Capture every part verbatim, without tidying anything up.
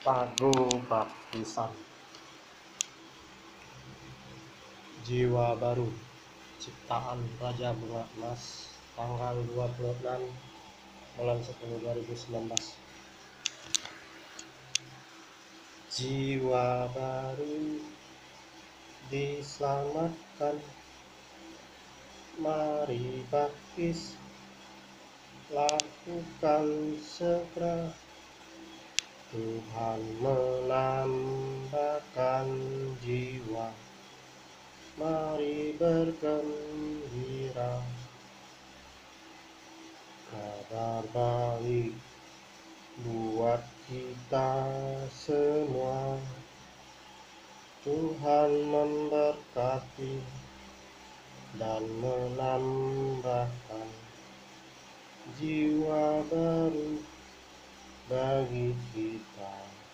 Lagu Baptisan. Jiwa Baru, ciptaan Raja Bunga Emas, tanggal dua puluh enam bulan sepuluh dua ribu sembilan belas. Jiwa baru diselamatkan, mari baptis, lakukan segera. Tuhan menambahkan jiwa, mari bergembira. Kabar baik buat kita semua, Tuhan memberkati dan menambahkan jiwa baru bagi kita.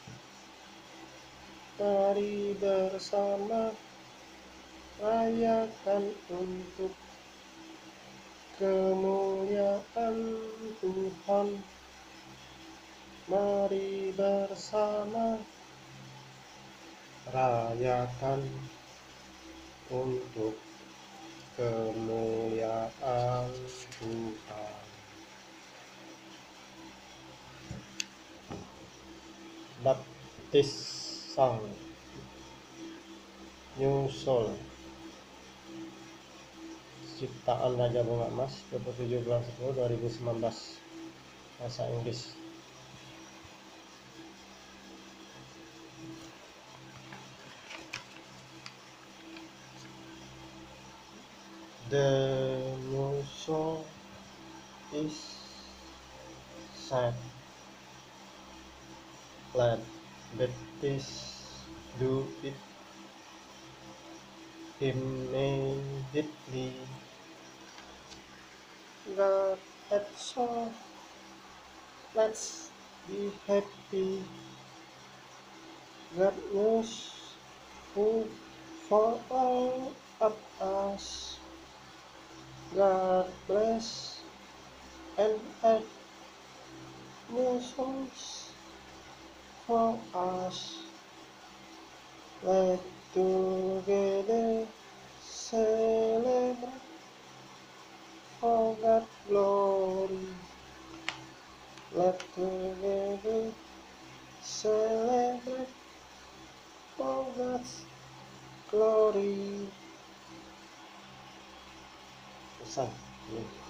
Mari bersama rayakan untuk kemuliaan Tuhan. Mari bersama rayakan untuk kemuliaan Tuhan. Baptisan, New Soul, ciptaan Raja Bunga Emas, dua puluh tujuh bulan sepuluh dua ribu sembilan belas, bahasa Inggris. The new soul is set. Let Baptist do it immediately. God had so, let's be happy. God knows who for all of us. God bless and add new songs for us. Let together celebrate for God's glory. Let together celebrate for God's glory. Pesan.